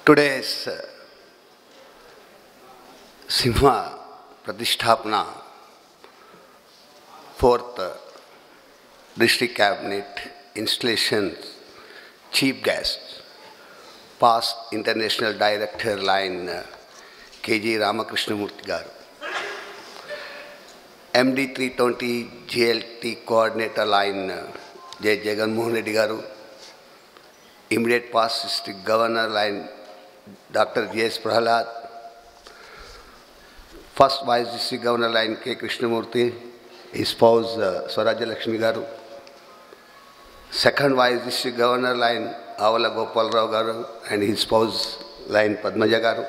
Today's Simha Pratisthapana, 4th District Cabinet Installation Chief Guest, past International Director Line K.G. Ramakrishnamurthy Garu, MD 320 GLT Coordinator Line J. Jaganmohan Reddy Garu, immediate past District Governor Line Dr. J.S. Prahalad, first Vice District Governor Line K. Krishnamurthy, his spouse Swarajya Lakshmi Garu, second Vice District Governor Line Avala Gopal Rao Garu and his spouse Line Padmaja Garu,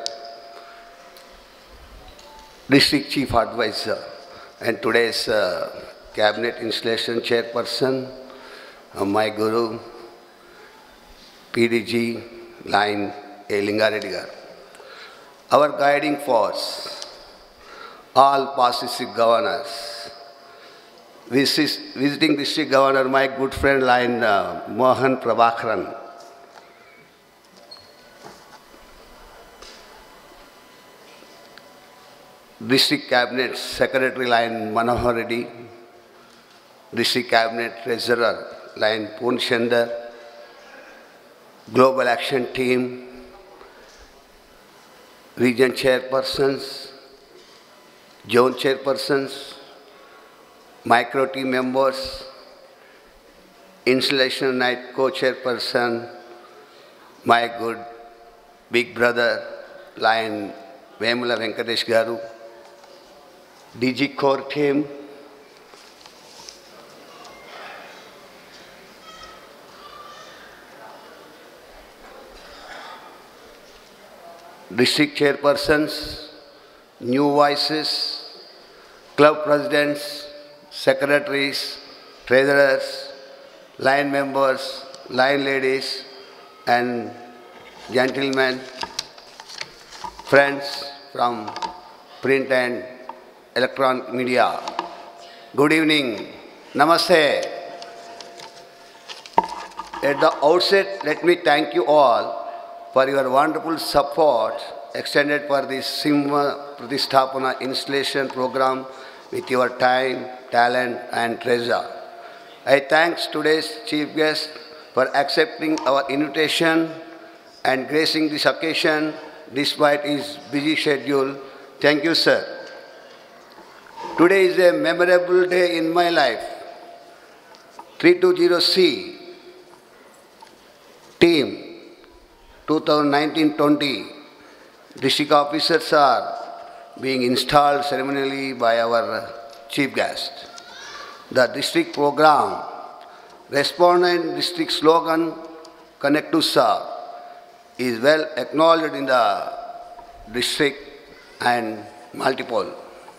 District Chief Advisor and today's Cabinet Installation Chairperson, my Guru, PDG Line A. Lingareddy Garu, our guiding force, all past district governors, visiting district governor, my good friend Line Mohan Prabhakaran, District Cabinet Secretary Line Manohar Reddy, District Cabinet Treasurer Line Poonshender, Global Action Team, Region Chairpersons, Zone Chairpersons, Micro Team Members, Installation Night Co-Chairperson, my good big brother, Line Vemula Venkatesh Garu, DG Core Team, District Chairpersons, new vices, club presidents, secretaries, treasurers, line members, line ladies, and gentlemen, friends from print and electronic media. Good evening. Namaste. At the outset, let me thank you all for your wonderful support extended for this Simha Pratisthapana installation program with your time, talent, and treasure. I thank today's chief guest for accepting our invitation and gracing this occasion despite his busy schedule. Thank you, sir. Today is a memorable day in my life. 320C team 2019-20 district officers are being installed ceremonially by our chief guest. The district program, respondent district slogan, Connect to Serve, is well acknowledged in the district and multiple.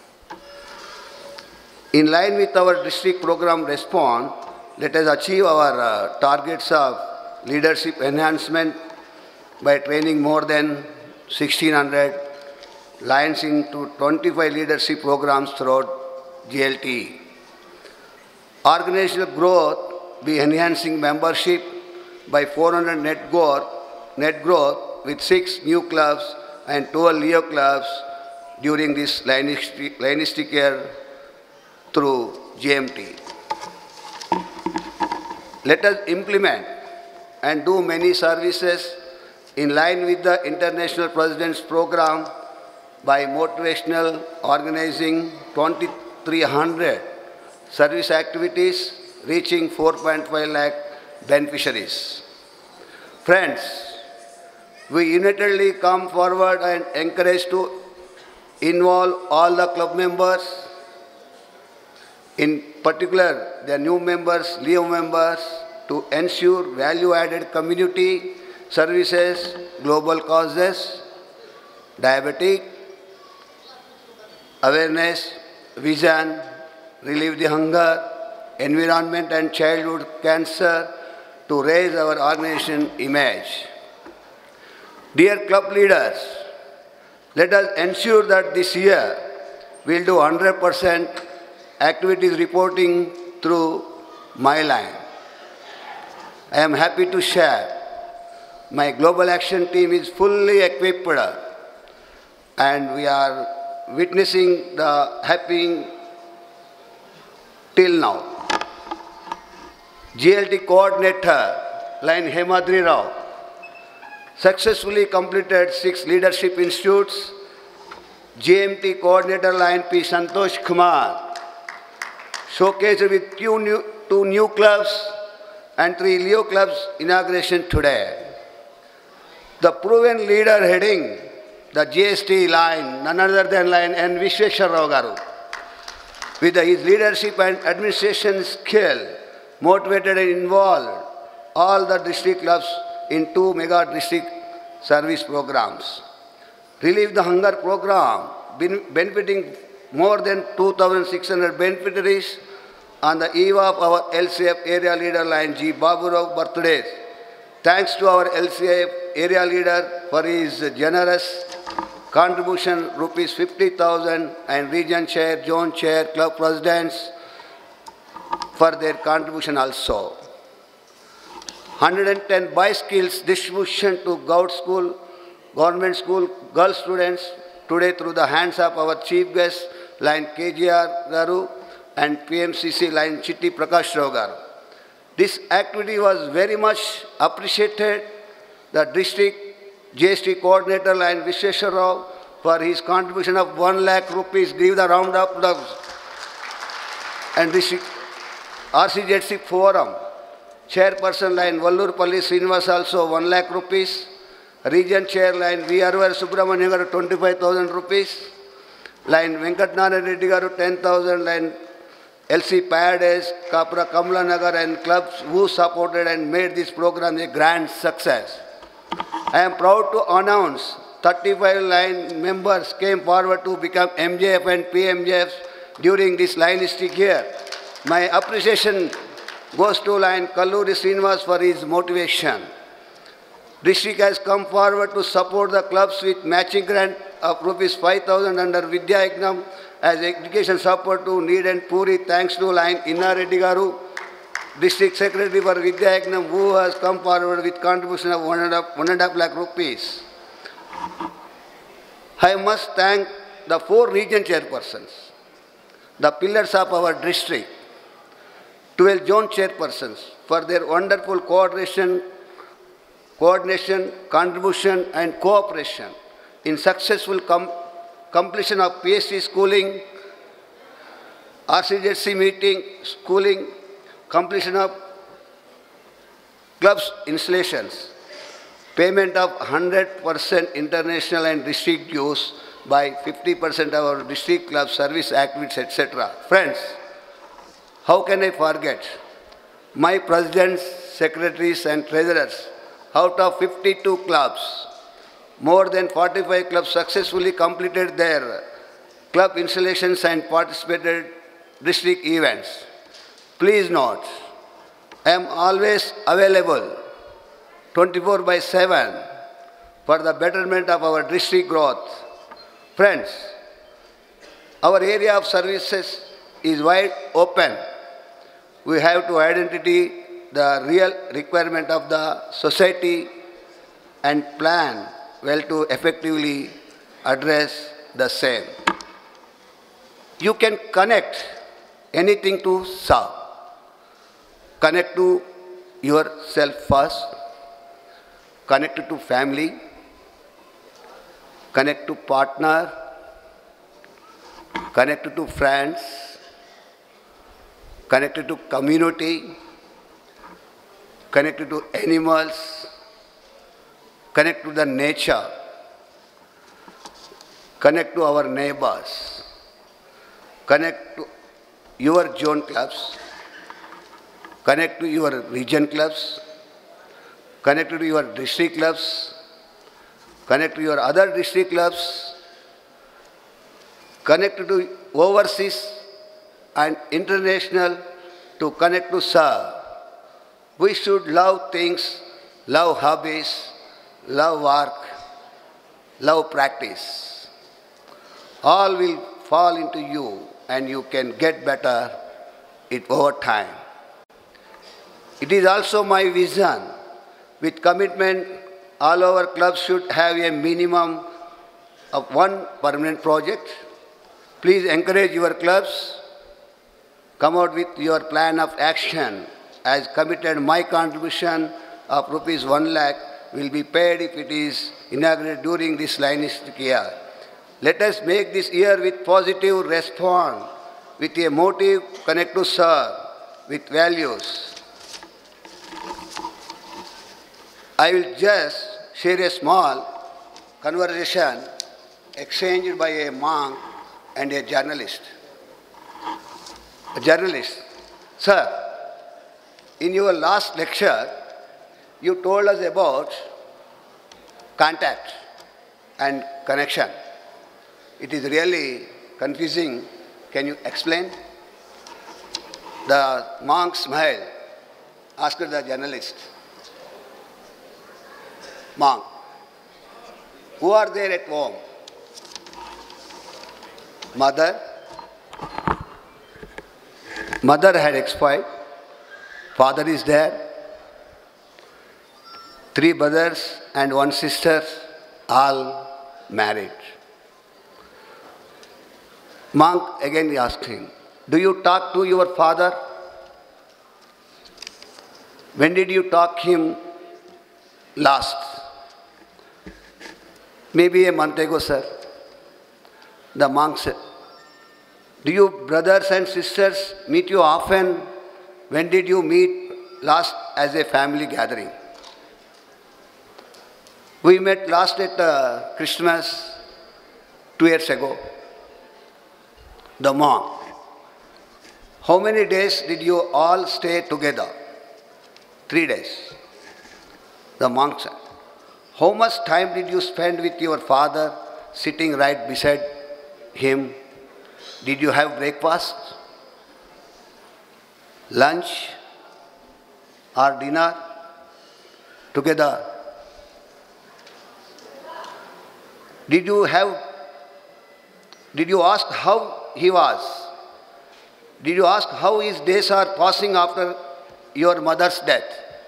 In line with our district program Respond, let us achieve our targets of leadership enhancement by training more than 1,600 lines into 25 leadership programs throughout GLT. Organizational growth by enhancing membership by 400 net growth with 6 new clubs and 12 Leo clubs during this linistic year through GMT. Let us implement and do many services in line with the International President's Program by motivational organizing 2,300 service activities reaching 4.5 lakh beneficiaries. Friends, we unitedly come forward and encourage to involve all the club members, in particular the new members, Leo members, to ensure value-added community services, global causes, diabetic, awareness, vision, relieve the hunger, environment and childhood cancer to raise our organization image. Dear club leaders, let us ensure that this year we will do 100% activities reporting through my line. I am happy to share My global action team is fully equipped and we are witnessing the happening till now. GLT coordinator, line Hemadri Rao, successfully completed 6 leadership institutes. GMT coordinator, line P. Santosh Kumar, showcased with 2 new clubs and 3 Leo clubs inauguration today. The proven leader heading the GST line, none other than line N. Vishweshwar Rao Garu, with his leadership and administration skill, motivated and involved all the district clubs in 2 mega district service programs. Relieve the Hunger program, benefiting more than 2,600 beneficiaries on the eve of our LCF area leader line G. Babu Rao birthdays. Thanks to our LCF area leader for his generous contribution, rupees 50,000, and region chair, zone chair, club presidents for their contribution also. 110 bicycles distribution to government school girl students today through the hands of our chief guest, line KGR Garu, and PMCC line Chitti Prakash Rao Garu. This activity was very much appreciated. The district GST coordinator, line Vishweshwar Rao, for his contribution of 1 lakh rupees. Give the round of applause. And district RCZC forum, chairperson, line Vallur Palli Srinivas, also 1 lakh rupees. Region chair, line V. Arvar Subramanya Garu, 25,000 rupees. Line Venkatnarayan Reddy Garu, 10,000. Line LC Payades, Kapra Kamla Nagar, and clubs who supported and made this program a grand success. I am proud to announce 35 line members came forward to become MJF and PMJFs during this lineistic year. My appreciation goes to line Kalluri Srinivas for his motivation. District has come forward to support the clubs with matching grant of rupees 5,000 under Vidya Yagnam as education support to need and Puri, thanks to line Inna Reddy Garu, District Secretary for Vidya Yagnam, who has come forward with contribution of 1.5 lakh rupees. I must thank the 4 region chairpersons, the pillars of our district, 12 zone chairpersons for their wonderful coordination, contribution and cooperation in successful completion of PSC schooling, RCZC meeting, schooling, completion of clubs installations, payment of 100% international and district dues by 50% of our district club service activities, etc. Friends, how can I forget? My presidents, secretaries and treasurers, out of 52 clubs, more than 45 clubs successfully completed their club installations and participated district events. Please note, I am always available 24/7 for the betterment of our district growth. Friends, our area of services is wide open. We have to identify the real requirement of the society and plan well to effectively address the same. You can connect anything to serve. Connect to yourself first, connect to family, connect to partner, connect to friends, connect to community, connect to animals, connect to the nature, connect to our neighbors, connect to your zone clubs, connect to your region clubs, connect to your district clubs, connect to your other district clubs, connect to overseas and international to connect to serve. We should love things, love hobbies, love work, love practice. All will fall into you and you can get better it over time. It is also my vision with commitment all our clubs should have a minimum of one permanent project. Please encourage your clubs. Come out with your plan of action. As committed, my contribution of rupees 1 lakh will be paid if it is inaugurated during this linistic year. Let us make this year with positive response, with a motive connect to serve, with values. I will just share a small conversation exchanged by a monk and a journalist. A journalist, sir, in your last lecture, you told us about contact and connection. It is really confusing. Can you explain? The monk smiled, asked the journalist, monk, who are there at home? Mother. Mother had expired. Father is there. 3 brothers and 1 sister, all married. Monk again asked him, do you talk to your father? When did you talk him last? Maybe a month ago, sir. The monk said, do you brothers and sisters meet you often? When did you meet last as a family gathering? We met last at Christmas 2 years ago. The monk, how many days did you all stay together? 3 days. The monk said, how much time did you spend with your father sitting right beside him? Did you have breakfast, lunch, or dinner together? Did you ask how he was? Did you ask how his days are passing after your mother's death?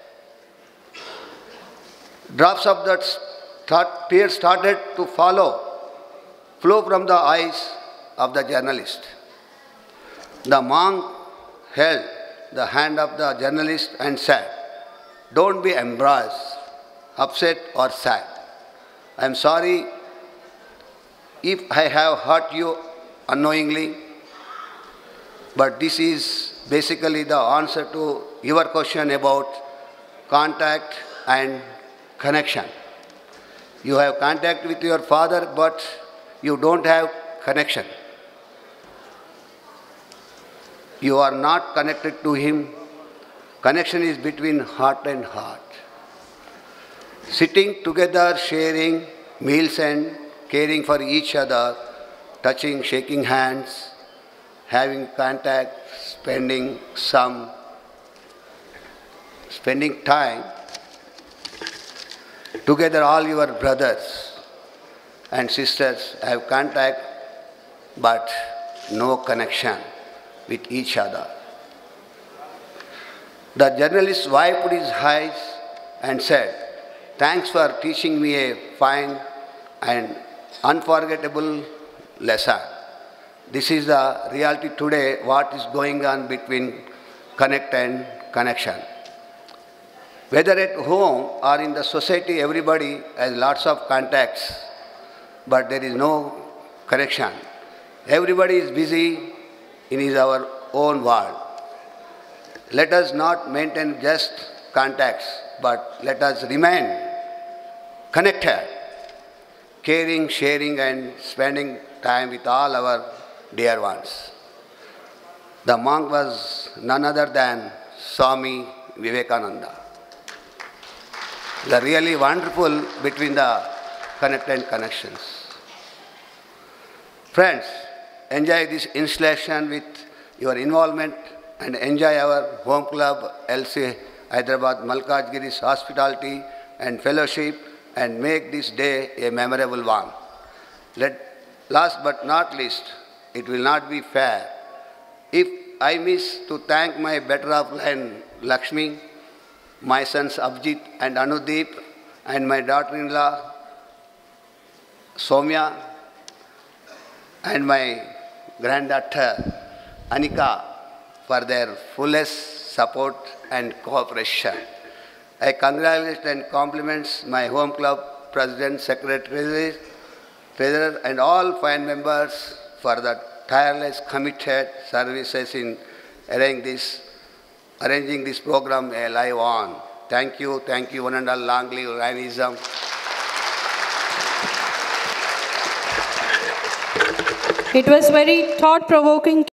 Drops of that tears started to flow from the eyes of the journalist. The monk held the hand of the journalist and said, don't be embarrassed, upset or sad. I am sorry if I have hurt you unknowingly, but this is basically the answer to your question about contact and connection. You have contact with your father, but you don't have connection. You are not connected to him. Connection is between heart and heart. Sitting together, sharing meals and caring for each other, touching, shaking hands, having contact, spending time together. All your brothers and sisters have contact but no connection with each other. The journalist wiped his eyes and said, thanks for teaching me a fine and unforgettable lesson. This is the reality today, what is going on between connect and connection. Whether at home or in the society, everybody has lots of contacts, but there is no connection. Everybody is busy in our own world. Let us not maintain just contacts, but let us remain connected, caring, sharing, and spending time with all our dear ones. The monk was none other than Swami Vivekananda. The really wonderful between the connect and connections. Friends, enjoy this installation with your involvement and enjoy our home club, LC Hyderabad Malkajgiri's hospitality and fellowship, and make this day a memorable one. Last but not least, it will not be fair if I miss to thank my better half and Lakshmi, my sons Abhijit and Anudeep, and my daughter-in-law, Soumya, and my granddaughter, Anika, for their fullest support and cooperation. I congratulate and compliment my home club president, secretary, treasurer, and all fine members for the tireless, committed services in arranging this program live on. Thank you, one and all. Long live Rainism. It was very thought-provoking.